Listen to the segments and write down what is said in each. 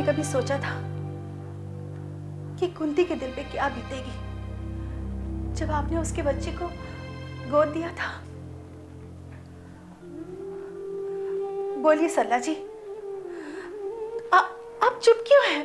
आपने कभी सोचा था कि कुंती के दिल पे क्या बीतेगी जब आपने उसके बच्चे को गोद दिया था? बोलिए सरला जी, आप चुप क्यों हैं?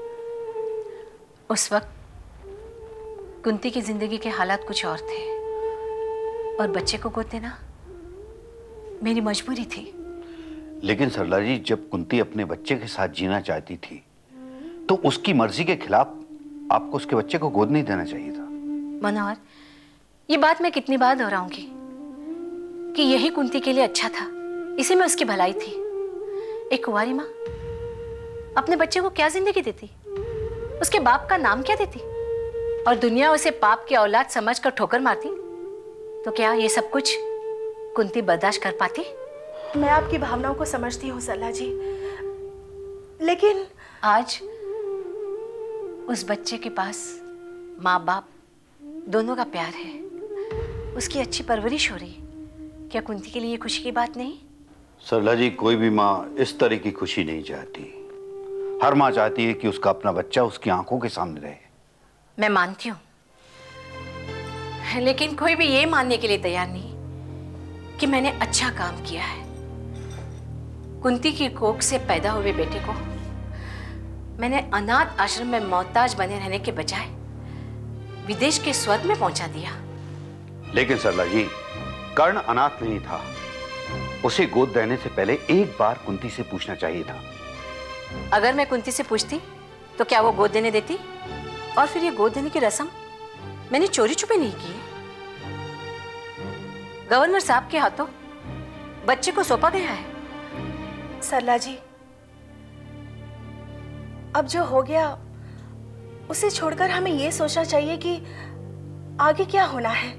उस वक्त कुंती की जिंदगी के हालात कुछ और थे और बच्चे को गोद देना मेरी मजबूरी थी। लेकिन सरला जी, जब कुंती अपने बच्चे के साथ जीना चाहती थी तो उसकी मर्जी के खिलाफ आपको उसके बच्चे को गोद नहीं देना चाहिए था। मनोहर, ये बात मैं कितनी बार दोहराऊंगी कि यही कुंती के लिए अच्छा था, इसी में उसकी भलाई थी। एक कुंवारी माँ अपने बच्चे को क्या जिंदगी देती, उसके बाप का नाम क्या देती, और दुनिया उसे पाप की औलाद समझकर ठोकर मारती, तो क्या ये सब कुछ कुंती बर्दाश्त कर पाती? मैं आपकी भावनाओं को समझती हूँ सरला जी, लेकिन आज उस बच्चे के पास माँ बाप दोनों का प्यार है, उसकी अच्छी परवरिश हो रही, क्या कुंती के लिए खुशी की बात नहीं? सरला जी, कोई भी माँ इस तरह की खुशी नहीं चाहती। हर माँ चाहती है कि उसका अपना बच्चा उसकी आंखों के सामने रहे। मैं मानती हूँ, लेकिन कोई भी ये मानने के लिए तैयार नहीं कि मैंने अच्छा काम किया है। कुंती की कोख से पैदा हुए बेटे को मैंने अनाथ आश्रम में मोहताज बने रहने के बजाय विदेश के स्वर्ग में पहुंचा दिया। लेकिन सरला जी, कर्ण अनाथ नहीं था। उसे गोद देने से पहले एक बार कुंती से पूछना चाहिए था। अगर मैं कुंती से पूछती तो क्या वो गोद देने देती? और फिर ये गोद देने की रस्म मैंने चोरी छुपे नहीं की है। गवर्नर साहब के हाथों बच्चे को सौंपा गया है। सरला जी, अब जो हो गया उसे छोड़कर हमें ये सोचना चाहिए कि आगे क्या होना है।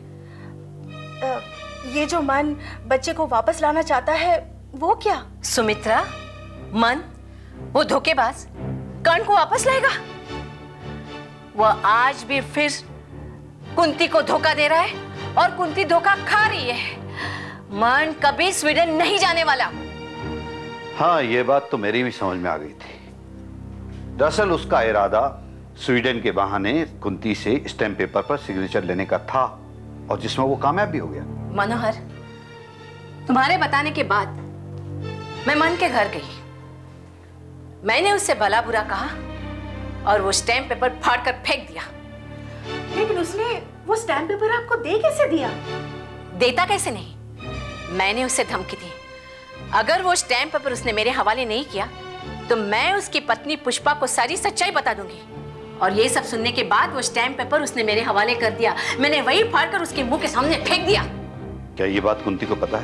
ये जो मन बच्चे को वापस लाना चाहता है वो क्या? सुमित्रा, मन वो धोखेबाज कर्ण को वापस लाएगा? वह आज भी फिर कुंती को धोखा दे रहा है और कुंती धोखा खा रही है। मन कभी स्वीडन नहीं जाने वाला। हाँ, ये बात तो मेरी भी समझ में आ गई थी। दरअसल उसका इरादा स्वीडन के बहाने कुंती से स्टैम्प पेपर पर सिग्नेचर लेने का था और जिसमें वो कामयाब भी हो गया। मनोहर, तुम्हारे बताने के बाद मैं मन के घर गई। मैंने उससे भला बुरा कहा और वो स्टैम्प पेपर फाड़ कर फेंक दिया। लेकिन उसने वो स्टैम्प पेपर आपको दे कैसे दिया? देता कैसे नहीं, मैंने उसे धमकी दी, अगर वो स्टैम्प पेपर उसने मेरे हवाले नहीं किया तो मैं उसकी पत्नी पुष्पा को सारी सच्चाई बता दूंगी। और ये सब सुनने के बाद वो स्टैम्प पेपर उसने मेरे हवाले कर दिया। मैंने वही फाड़कर उसके मुंह के सामने फेंक दिया। क्या ये बात कुंती को पता है?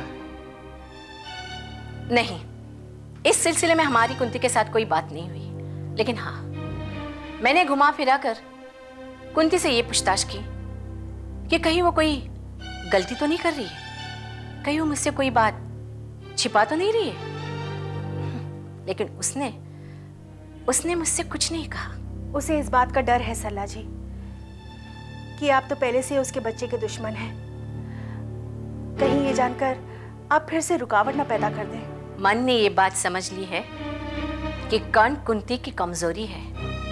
नहीं, इस सिलसिले में हमारी कुंती के साथ कोई बात नहीं हुई। लेकिन हाँ, मैंने घुमा फिरा कर कुंती से ये पूछताछ की कि कहीं वो कोई गलती तो नहीं कर रही है, कहीं वो मुझसे कोई बात छिपा तो नहीं रही है। लेकिन उसने मुझसे कुछ नहीं कहा। उसे इस बात का डर है सरला जी कि आप तो पहले से उसके बच्चे के दुश्मन हैं। कहीं ये जानकर आप फिर से रुकावट ना पैदा कर दें। मन ने ये बात समझ ली है कि कर्ण कुंती की कमजोरी है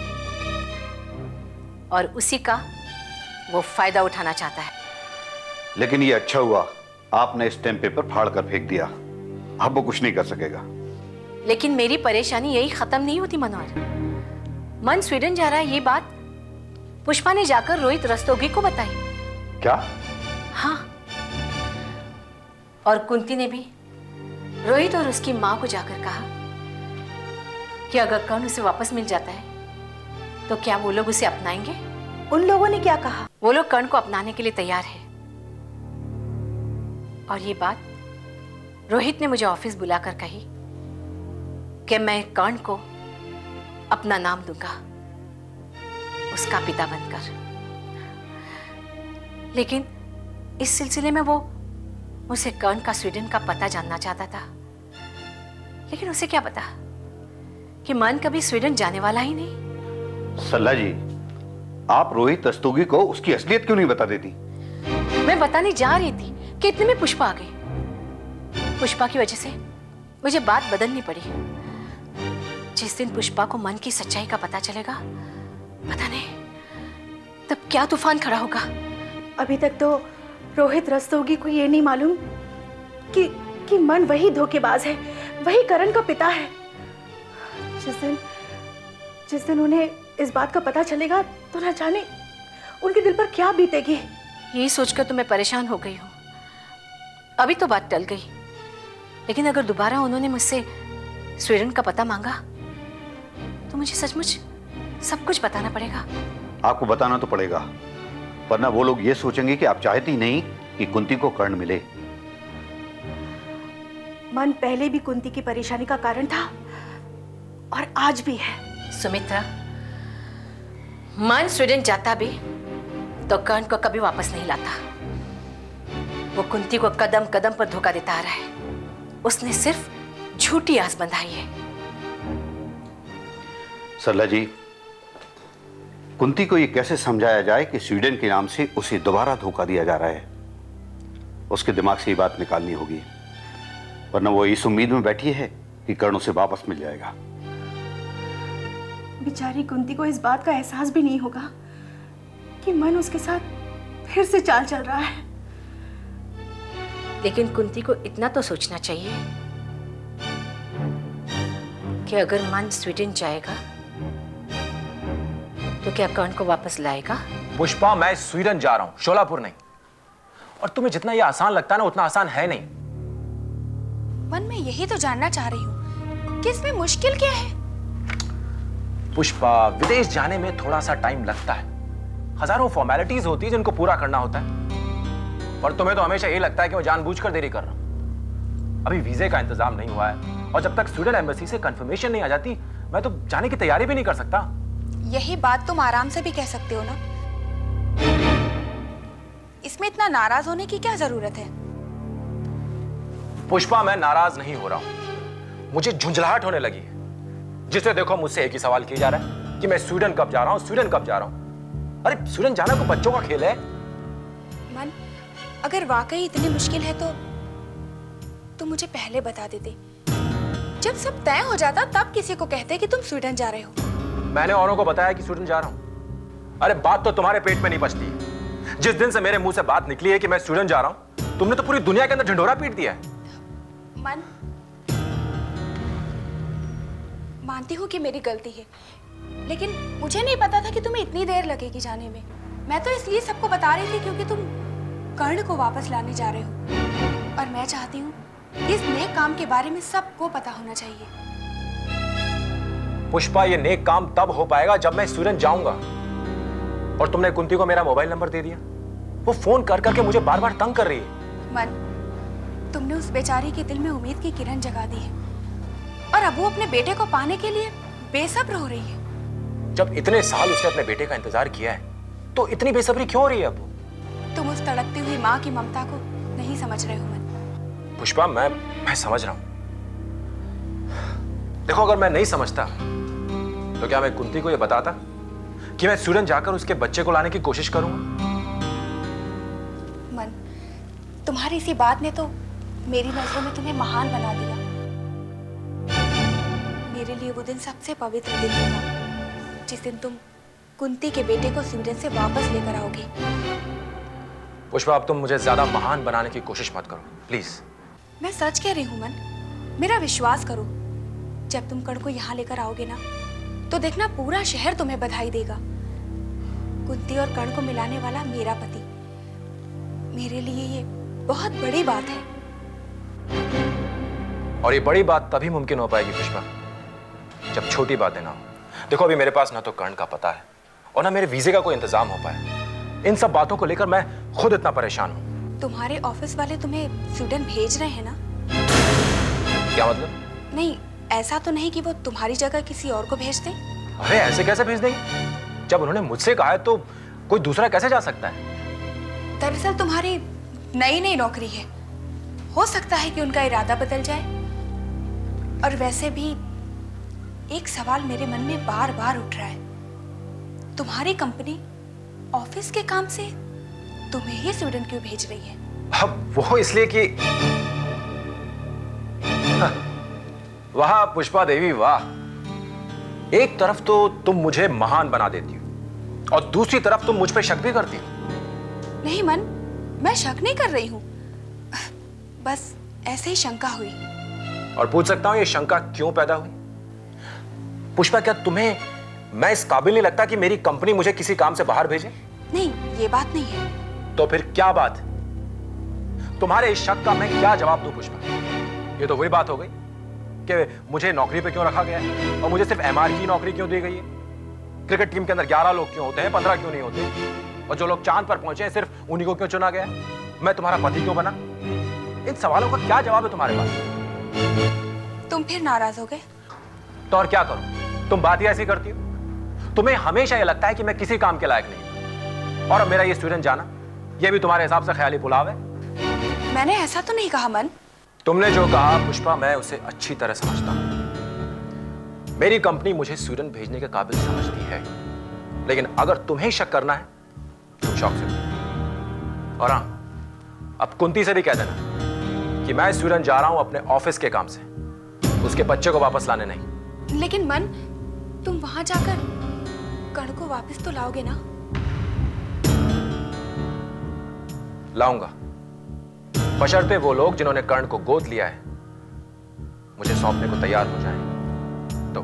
और उसी का वो फायदा उठाना चाहता है। लेकिन ये अच्छा हुआ आपने स्टैम्प पेपर फाड़ कर फेंक दिया। अब वो कुछ नहीं कर सकेगा। लेकिन मेरी परेशानी यही खत्म नहीं होती मनोहर। मन स्वीडन जा रहा है, ये बात पुष्पा ने जाकर रोहित रस्तोगी को बताई। क्या? हाँ, और कुंती ने भी रोहित और उसकी मां को जाकर कहा कि अगर कर्ण उसे वापस मिल जाता है तो क्या वो लोग उसे अपनाएंगे। उन लोगों ने क्या कहा? वो लोग कर्ण को अपनाने के लिए तैयार है। और ये बात रोहित ने मुझे ऑफिस बुलाकर कही कि मैं कर्ण को अपना नाम दूंगा, उसका पिता बनकर। लेकिन इस सिलसिले में वो मुझसे कर्ण का स्वीडन का पता जानना चाहता था। लेकिन उसे क्या पता कि मन कभी स्वीडन जाने वाला ही नहीं। सरला जी, आप रोहित रस्तोगी को उसकी असलियत क्यों नहीं बता देती? मैं बताने जा रही थी कि इतने में पुष्पा आ गई। पुष्पा की वजह से मुझे बात बदलनी पड़ी। जिस दिन पुष्पा को मन की सच्चाई का पता चलेगा, पता नहीं तब क्या तूफान खड़ा होगा। अभी तक तो रोहित रस्तोगी को ये नहीं मालूम कि मन वही धोखेबाज है, वही करण का पिता है। जिस दिन उन्हें इस बात का पता चलेगा तो न जाने उनके दिल पर क्या बीतेगी। यही सोचकर तो मैं परेशान हो गई हूँ। अभी तो बात टल गई, लेकिन अगर दोबारा उन्होंने मुझसे स्वीडन का पता मांगा तो मुझे सचमुच सब कुछ बताना पड़ेगा। आपको बताना तो पड़ेगा, वरना वो लोग ये सोचेंगे कि आप चाहती ही नहीं कि कुंती को कर्ण मिले। मन पहले भी कुंती की परेशानी का कारण था और आज भी है। सुमित्रा, मन स्वीडन जाता भी तो कर्ण को कभी वापस नहीं लाता। वो कुंती को कदम कदम पर धोखा देता आ रहा है। उसने सिर्फ झूठी आस बंधाई है। सरला जी, कुंती को ये कैसे समझाया जाए कि स्वीडन के नाम से उसे दोबारा धोखा दिया जा रहा है? उसके दिमाग से ये बात निकालनी होगी, वरना वो इस उम्मीद में बैठी है कि कर्ण उसे वापस मिल जाएगा। बेचारी कुंती को इस बात का एहसास भी नहीं होगा कि मन उसके साथ फिर से चाल चल रहा है। लेकिन कुंती को इतना तो सोचना चाहिए कि अगर मन स्वीडन जाएगा तो क्या कर्ण को वापस लाएगा? पुष्पा, मैं स्वीडन जा रहा हूं, शोलापुर नहीं। और तुम्हें जितना यह आसान लगता है ना, उतना आसान है नहीं। मन, मैं यही तो जानना चाह रही हूँ कि इसमें मुश्किल क्या है? पुष्पा, विदेश जाने में थोड़ा सा टाइम लगता है। हजारों फॉर्मेलिटीज होती है जिनको पूरा करना होता है। पर तुम्हें तो हमेशा यही लगता है कि मैं जानबूझकर देरी कर रहा हूं। अभी वीजे का इंतजाम नहीं हुआ है और जब तक स्वीडन एम्बेसी से कंफर्मेशन नहीं आ जाती, मैं तो जाने की तैयारी भी नहीं कर सकता। यही बात तुम आराम से भी कह सकते हो ना। इसमें इतना नाराज होने की क्या जरूरत है? पुष्पा, मैं नाराज नहीं हो रहा हूं, मुझे झुंझलाहट होने लगी है। जिसे देखो मुझसे एक ही सवाल किया जा रहा है कि मैं स्वीडन कब जा रहा हूं, स्वीडन कब जा रहा हूं। अरे स्वीडन जाना कोई बच्चों का खेल है? मन, अगर वाकई इतनी मुश्किल है तो मुझे पहले बता देते। जब सब तय हो जाता तब किसी को कहते कि तुम स्वीडन जा रहे हो। मैंने औरों को बताया कि स्वीडन जा रहा हूं। अरे बात तो तुम्हारे पेट में नहीं पचती। जिस दिन से मेरे मुंह से बात निकली है कि मैं स्वीडन जा रहा हूं, तुमने तो पूरी दुनिया के अंदर ढिंढोरा पीट दिया है। मन, मानती हूं कि मेरी गलती है, लेकिन मुझे नहीं पता था कि तुम्हें इतनी देर लगेगी जाने में। मैं तो इसलिए सबको बता रही थी क्योंकि तुम कर्ण को वापस लाने जा रहे हो और मैं चाहती हूँ इस नेक काम के बारे में सबको पता होना चाहिए। पुष्पा, ये नेक काम तब हो पाएगा जब मैं स्वीडन जाऊंगा। और तुमने कुंती को मेरा मोबाइल नंबर दे दिया। वो फोन कर करके मुझे बार बार तंग कर रही है। मन, तुमने उस बेचारी के दिल में उम्मीद की किरण जगा दी है और अब वो अपने बेटे को पाने के लिए बेसब्र हो रही है। जब इतने साल उसने अपने बेटे का इंतजार किया है तो इतनी बेसब्री क्यों हो रही है अब? तुम उस तड़पती हुई माँ की ममता को नहीं समझ रहे हो मन। पुष्पा, मैं समझ रहा हूं। देखो, अगर मैं नहीं समझता तो क्या मैं कुंती को यह बताता कि मैं स्वीडन जाकर उसके बच्चे को लाने की कोशिश करूंगा? मन, तुम्हारी इसी बात ने तो मेरी नजरों में तुम्हें महान बना दिया। मेरे लिए वो दिन सबसे पवित्र दिन होगा जिस दिन तुम कुंती के बेटे को स्वीडन से वापस लेकर आओगे। पुष्पा, अब तुम मुझे ज्यादा महान बनाने की कोशिश मत करो, प्लीज। मैं सच कह रही हूं मन, मेरा विश्वास करो। जब तुम कर्ण को यहाँ लेकर आओगे ना, तो देखना पूरा शहर तुम्हें बधाई देगा। कुंती और कर्ण को मिलाने वाला मेरा पति। मेरे लिए ये बहुत बड़ी बात है। और ये बड़ी बात तभी मुमकिन हो पाएगी पुष्पा, जब छोटी बातें ना हो। देखो, अभी मेरे पास ना तो कर्ण का पता है और ना मेरे वीजे का कोई इंतजाम हो पाया। इन सब बातों को लेकर मैं खुद इतना परेशान हूं। तुम्हारे ऑफिस वाले तुम्हें स्वीडन भेज रहे हैं ना? क्या मतलब? नहीं, ऐसा तो नहीं कि वो तुम्हारी जगह किसी और को भेज दें। अरे ऐसे कैसे भेज देंगे? जब उन्होंने मुझसे कहा है तो कोई दूसरा कैसे जा सकता है? दरअसल तुम्हारी नई नई नौकरी है, हो सकता है कि उनका इरादा बदल जाए। और वैसे भी एक सवाल मेरे मन में बार बार उठ रहा है, तुम्हारी कंपनी ऑफिस के काम से तुम्हें ही स्वीडन क्यों भेज रही है? अब वो इसलिए कि वाह पुष्पा देवी वाह, एक तरफ तो तुम मुझे महान बना देती हो और दूसरी तरफ तुम मुझ पे शक भी करती हो। नहीं मन, मैं शक नहीं कर रही हूँ, बस ऐसे ही शंका हुई। और पूछ सकता हूं ये शंका क्यों पैदा हुई? पुष्पा, क्या तुम्हें मैं इस काबिल नहीं लगता कि मेरी कंपनी मुझे किसी काम से बाहर भेजे? नहीं, ये बात नहीं है। तो फिर क्या बात? तुम्हारे इस शक का मैं क्या जवाब दूं पुष्पा? ये तो वही बात हो गई कि मुझे नौकरी पे क्यों रखा गया है और मुझे सिर्फ एमआर की नौकरी क्यों दी गई है? क्रिकेट टीम के अंदर 11 लोग क्यों होते हैं, 15 क्यों नहीं होते? और जो लोग चांद पर पहुंचे हैं सिर्फ उन्हीं को क्यों चुना गया? मैं तुम्हारा पति क्यों बना? इन सवालों का क्या जवाब है तुम्हारे पास? तुम फिर नाराज हो गए? तो और क्या करूं? तुम बात ही ऐसी करती हो। तुम्हें हमेशा यह लगता है कि मैं किसी काम के लायक नहीं। और अब मेरा ये स्टूडेंट जाना, यह भी तुम्हारे हिसाब से ख्याली पुलाव है? मैंने ऐसा तो नहीं कहा मन। तुमने जो कहा पुष्पा, मैं उसे अच्छी तरह समझता हूं। मेरी कंपनी मुझे स्वीडन भेजने के काबिल समझती है, लेकिन अगर तुम्हें शक करना है तुम शौक से। और हां, अब कुंती से भी कह देना कि मैं स्वीडन जा रहा हूं अपने ऑफिस के काम से, उसके बच्चे को वापस लाने नहीं। लेकिन मन, तुम वहां जाकर कर्ण को वापस तो लाओगे ना? लाऊंगा, बशर्ते वो लोग जिन्होंने कर्ण को गोद लिया है मुझे सौंपने को तैयार हो जाएं। तो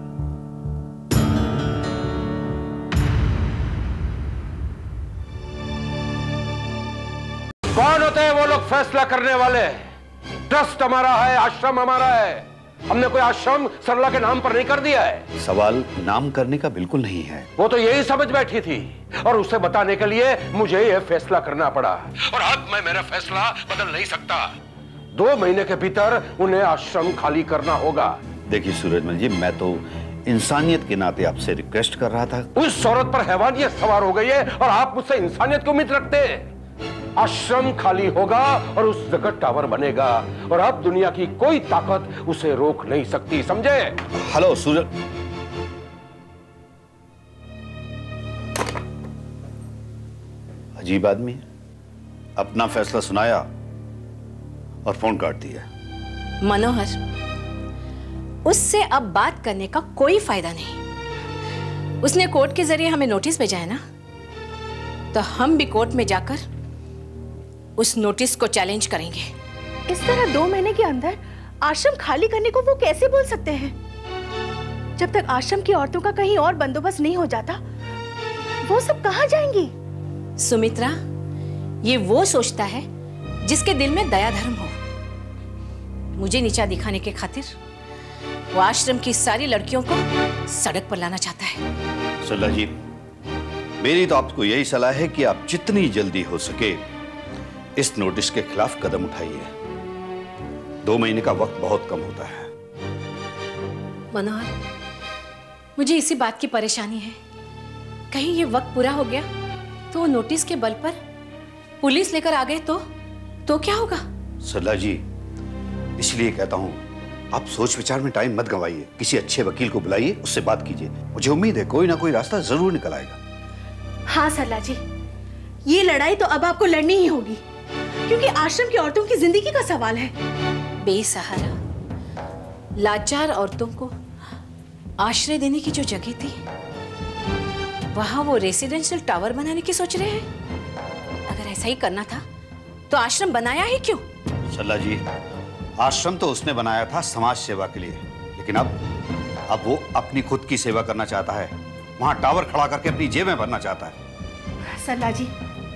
कौन होते हैं वो लोग फैसला करने वाले? ट्रस्ट हमारा है, आश्रम हमारा है। हमने कोई आश्रम सरला के नाम पर नहीं कर दिया है। सवाल नाम करने का बिल्कुल नहीं है। वो तो यही समझ बैठी थी और उसे बताने के लिए मुझे यह फैसला करना पड़ा, और अब मैं मेरा फैसला बदल नहीं सकता। 2 महीने के भीतर उन्हें आश्रम खाली करना होगा। देखिए सूरजमल जी, मैं तो इंसानियत के नाते आपसे रिक्वेस्ट कर रहा था। उस औरत पर हैवानियत सवार हो गई है और आप मुझसे इंसानियत की उम्मीद रखते हैं। आश्रम खाली होगा और उस जगह टावर बनेगा, और अब दुनिया की कोई ताकत उसे रोक नहीं सकती, समझे? हेलो सूरज, अजीब आदमी है, अपना फैसला सुनाया और फोन काट दिया। मनोहर, उससे अब बात करने का कोई फायदा नहीं। उसने कोर्ट के जरिए हमें नोटिस भेजा है ना, तो हम भी कोर्ट में जाकर उस नोटिस को चैलेंज करेंगे। इस तरह 2 महीने के अंदर आश्रम खाली करने को वो कैसे बोल सकते हैं? जब तक आश्रम की औरतों का कहीं और बंदोबस्त नहीं हो जाता, वो सब कहां जाएंगी? सुमित्रा, ये वो सोचता है जिसके दिल में दया धर्म हो। मुझे नीचा दिखाने के खातिर वो आश्रम की सारी लड़कियों को सड़क पर लाना चाहता है। सरला जी, मेरी तो आपको यही सलाह है कि आप जितनी जल्दी हो सके इस नोटिस के खिलाफ कदम उठाइए। 2 महीने का वक्त बहुत कम होता है। मनोहर, मुझे इसी बात की परेशानी है, कहीं ये वक्त पूरा हो गया तो नोटिस के बल पर पुलिस लेकर आ गए तो क्या होगा? सरला जी, इसलिए कहता हूं आप सोच विचार में टाइम मत गंवाइए। किसी अच्छे वकील को बुलाइए, उससे बात कीजिए। मुझे उम्मीद है कोई ना कोई रास्ता जरूर निकल आएगा। हाँ सरला जी, ये लड़ाई तो अब आपको लड़नी ही होगी, क्योंकि आश्रम की औरतों की जिंदगी का सवाल है। बेसहारा लाचार औरतों को आश्रय देने की जो जगह थी, वहां वो रेसिडेंशियल टावर बनाने की सोच रहे हैं। अगर ऐसा ही करना था तो आश्रम बनाया ही क्यों? सरला जी, आश्रम तो उसने बनाया था समाज सेवा के लिए, लेकिन अब वो अपनी खुद की सेवा करना चाहता है। वहां टावर खड़ा करके अपनी जेबें भरना चाहता है। सरला जी,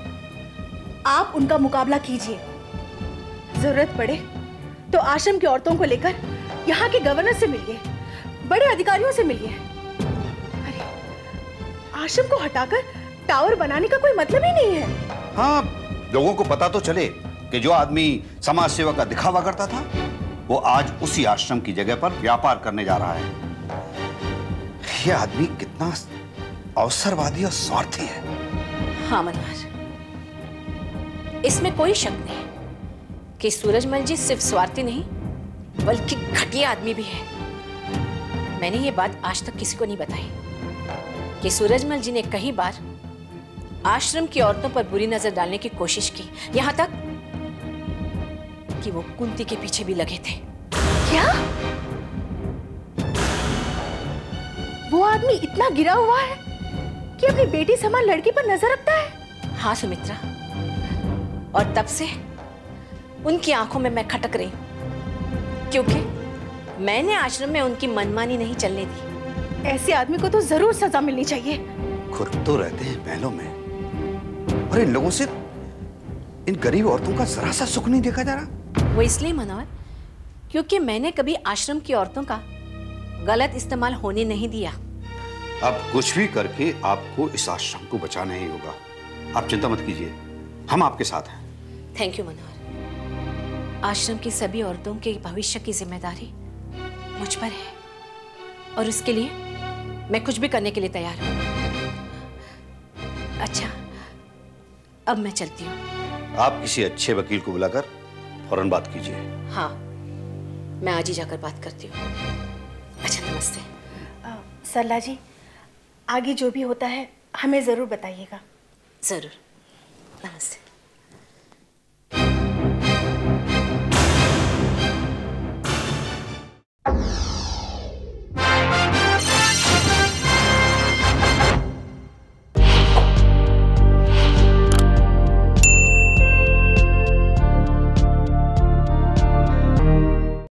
आप उनका मुकाबला कीजिए। जरूरत पड़े तो आश्रम की औरतों को लेकर यहाँ के गवर्नर से मिलिए, बड़े अधिकारियों से मिलिए। अरे, आश्रम को हटाकर टावर बनाने का कोई मतलब ही नहीं है। हाँ, लोगों को पता तो चले कि जो आदमी समाज सेवा का दिखावा करता था, वो आज उसी आश्रम की जगह पर व्यापार करने जा रहा है। ये आदमी कितना अवसरवादी और स्वार्थी है। हाँ मनोहर, इसमें कोई शक नहीं कि सूरजमल जी सिर्फ स्वार्थी नहीं बल्कि घटिया आदमी भी है। मैंने ये बात आज तक किसी को नहीं बताई कि सूरजमल जी ने कई बार आश्रम की औरतों पर बुरी नजर डालने की कोशिश की, यहां तक कि वो कुंती के पीछे भी लगे थे। क्या? आदमी इतना गिरा हुआ है कि अपनी बेटी समान लड़की पर नजर रखता है। हाँ सुमित्रा, और तब से उनकी आंखों में मैं खटक रही हूं, क्योंकि मैंने आश्रम में उनकी मनमानी नहीं चलने दी। ऐसे आदमी को तो जरूर सजा मिलनी चाहिए। खुद तो रहते हैं महलों में और इन लोगों से इन गरीब औरतों का जरा सा सुख नहीं देखा जा रहा। वो इसलिए मनोहर, क्योंकि मैंने कभी आश्रम की औरतों का गलत इस्तेमाल होने नहीं दिया। अब कुछ भी करके आपको इस आश्रम को बचाना ही होगा। आप चिंता मत कीजिए, हम आपके साथ हैं। Thank you Manohar. आश्रम की सभी औरतों के भविष्य की जिम्मेदारी मुझ पर है, और उसके लिए मैं कुछ भी करने के लिए तैयार हूं। अच्छा, अब मैं चलती हूँ। आप किसी अच्छे वकील को बुलाकर फौरन बात कीजिए। हाँ, मैं आज ही जाकर बात करती हूँ। अच्छा, नमस्ते। सरला जी, आगे जो भी होता है हमें जरूर बताइएगा। जरूर। नमस्ते।